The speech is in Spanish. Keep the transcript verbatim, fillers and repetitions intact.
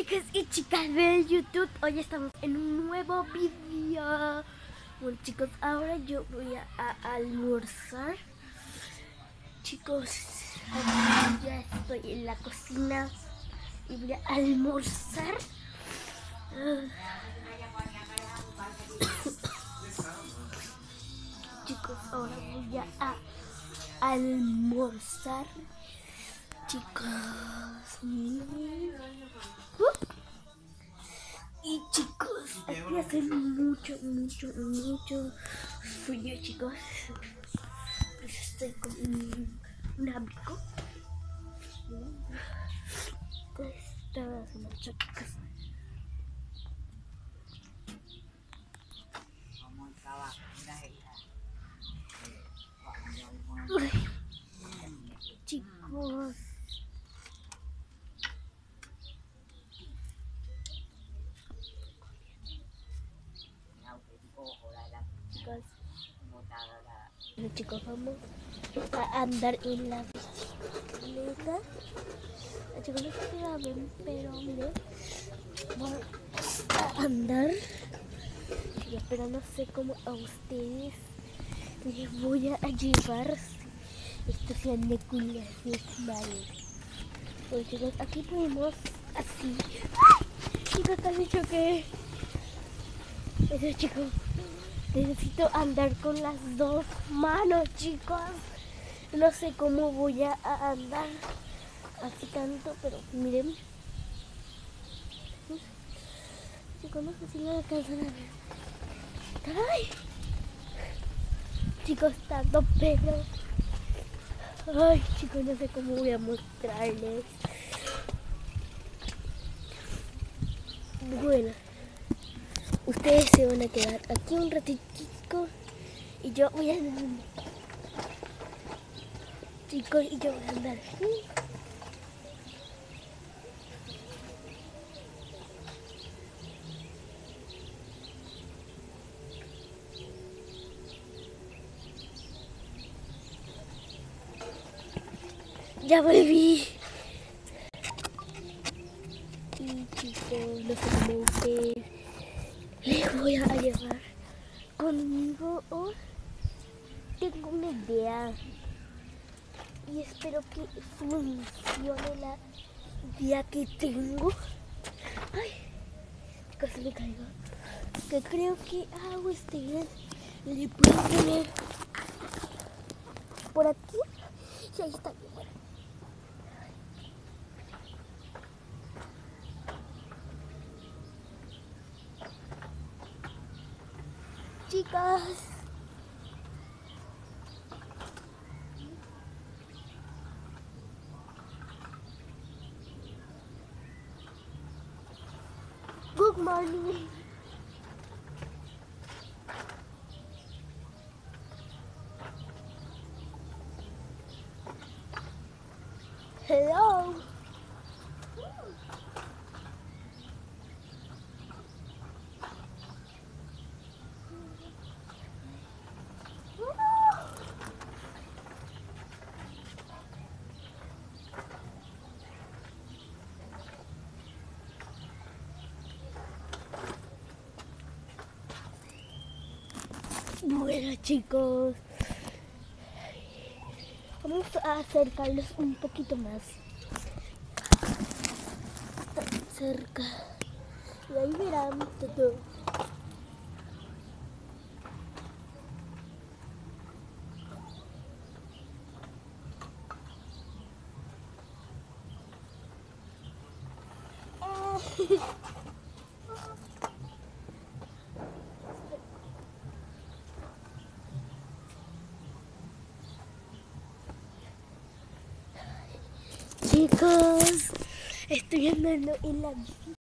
chicos y chicas de YouTube, hoy estamos en un nuevo video. Bueno chicos, ahora yo voy a, a almorzar. Chicos, aquí ya estoy en la cocina y voy a almorzar. Uh. Chicos, ahora voy a, a almorzar. Chicos, miren. Uh. Y chicos, aquí hace mucho, mucho, mucho frío, chicos. Pues estoy con un, un abrigo. Está haciendo mucho, chicos. Uy, chicos. Chicos, bueno, chicos, vamos a andar en la bicicleta. Chicos, no sé si la ven, pero miren, vamos a andar. Chicos, pero no sé cómo a ustedes les voy a llevar esto sea Necula, vale. Pues chicos, aquí podemos así. Chicos, casi choqué. Eso, chicos, necesito andar con las dos manos, chicos. No sé cómo voy a andar así tanto, pero miren. Chicos, no sé si me alcanzan a ver. ¡Ay! Chicos, tanto pelo. Ay, chicos, no sé cómo voy a mostrarles. Bueno, ustedes se van a quedar aquí un ratito y yo voy a andar. Chicos, y yo voy a andar aquí. Ya volví. Y chicos, no sé cómo ustedes les voy a llevar conmigo o tengo una idea. Y espero que funcione la idea que tengo. Ay, chicos, se me caigo. Que creo que a ustedes le puedo poner por aquí. Y ahí está bien. Bueno. Chicas, good morning. Hello. Bueno chicos, vamos a acercarlos un poquito más. Tan cerca. Y ahí verán todo. Chicos, estoy andando en la bicicleta.